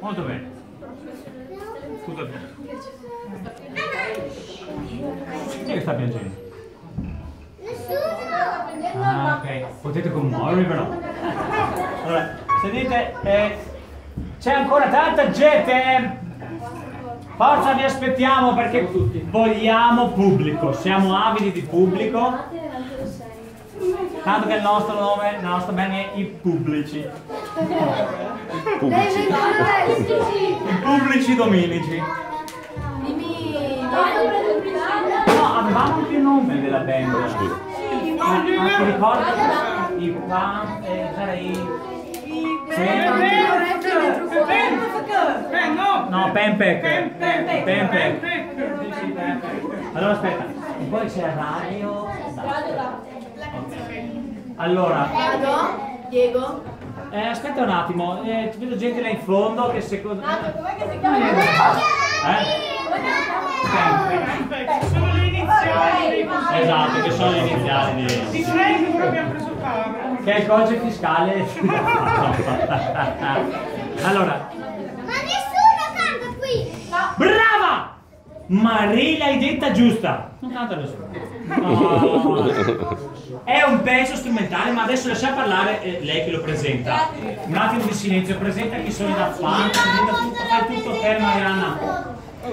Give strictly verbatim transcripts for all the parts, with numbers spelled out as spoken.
Molto bene. Scusa. Chi è che sta piangendo? Ah, ok. Potete commuovervi però. Allora, sedete, eh, c'è ancora tanta gente. Forza, vi aspettiamo perché vogliamo pubblico, siamo avidi di pubblico. Tanto che il nostro nome, la nostra band è I Pubblici. I Pubblici. I Pubblici Dominici. No, avevamo anche il nome della band. Ma ti ricordi? I Pan... No, Pempec. Pempec. Allora aspetta, e poi c'è Radio. Allora. Diego. Eh, aspetta un attimo, eh, ti vedo gente là in fondo che secondo me. Ah, com'è che si chiama? Eh? Sono le iniziali. Esatto, che sono le iniziali di. Di Frank che abbiamo preso Paolo. Che è il codice fiscale. Allora. Ma nessuno canta qui! No! Brava! Marie l'hai detta giusta! Non canta nessuno. No. È un pezzo strumentale, ma adesso lascia parlare eh, lei che lo presenta. Un attimo di silenzio, presenta chi sono i Daft Punk, presenta tutto, fai tutto te Marianna.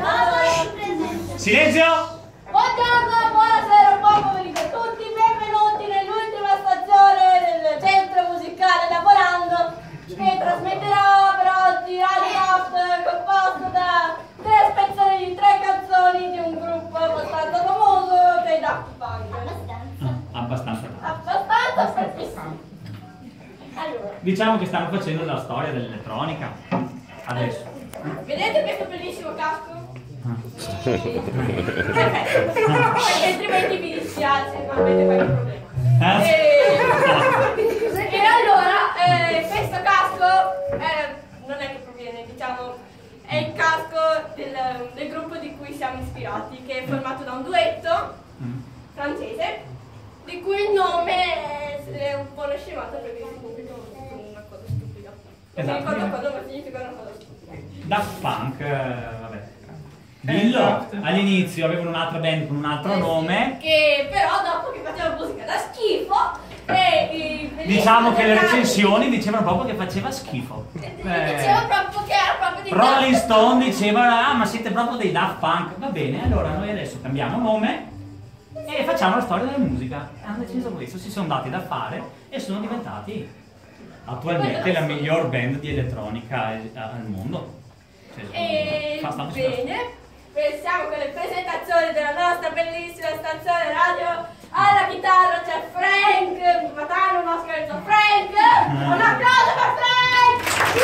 Silenzio! Buongiorno, buonasera, buon pomeriggio a tutti, benvenuti nell'ultima stazione del centro musicale Lavorando, che trasmetterà per oggi Radio Daft, composto da tre spezzoni di tre canzoni di un gruppo abbastanza famoso, dei Daft Punk. Abbastanza. Abbastanza fortissimo. Allora, Diciamo che stanno facendo la storia dell'elettronica. Adesso. vedete questo bellissimo casco? Perfetto, perché altrimenti mi dispiace, non avete qualche problema. Eh? E, e allora, eh, questo casco eh, non è che proviene, diciamo, è il casco del, del gruppo di cui siamo ispirati, che è formato da un duetto francese, di cui il nome è un po' una scemata perché significa una cosa stupida. Non mi ricordo cosa, ma significa una cosa stupida. Daft Punk, eh, vabbè. Dillo, all'inizio avevano un'altra band con un altro Eh sì, nome. che però dopo che faceva musica da schifo e, e Diciamo che le recensioni dicevano proprio che faceva schifo. eh, Eh, diceva proprio che era proprio di Rolling Stone diceva, ah ma siete proprio dei Daft Punk. Va bene, allora noi adesso cambiamo nome e facciamo la storia della musica. Hanno deciso questo, si sono dati da fare e sono diventati attualmente la miglior band di elettronica al mondo. Cioè, E fa- stanno bene, pensiamo con le presentazioni della nostra bellissima stazione radio. Alla chitarra c'è Frank Matano, no scherzo, Frank! Un applauso per Frank!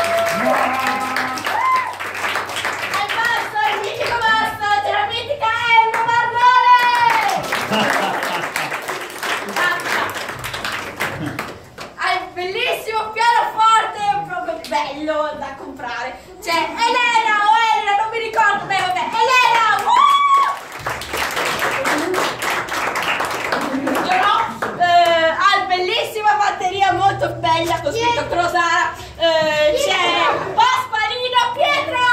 Al basso, il mitico basso, c'è la mitica Emma Marnone! Al bellissimo pianoforte, proprio bello da comprare, c'è Elena o Elena, non mi ricordo bene, vabbè, Elena! Uh! Io no, eh, al bellissima batteria molto bella con scritto Crosara, eh, c'è Pasqualino Pietro!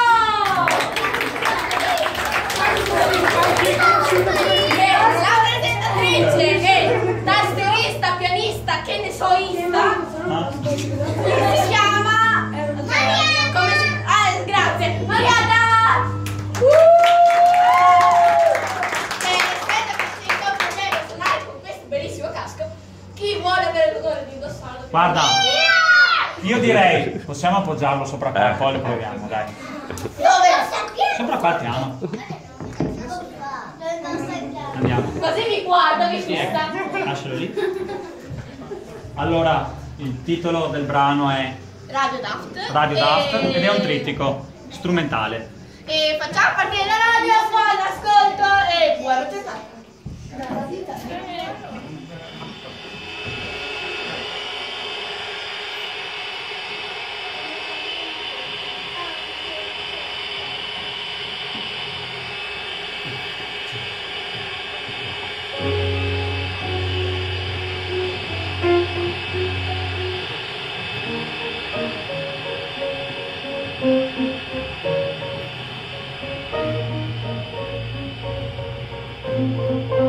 E la presentatrice e tastierista, pianista, che ne so ista, si chiama Mariana. Come si... Ah, grazie, Mariana. Uh! E aspetta che si incontra a suonare con questo bellissimo casco. Chi vuole avere l'odore di indossarlo? Guarda, io direi possiamo appoggiarlo sopra qua e poi lo proviamo, dai. Dove? Sopra qua piano. Andiamo. Così mi guarda, mi Sì, fissa. ecco, lascialo lì. Allora, il titolo del brano è Radio Daft. Radio Daft E- ed è un trittico strumentale. E facciamo partire la radio, buon ascolto e buona giornata. Thank you. Ciao.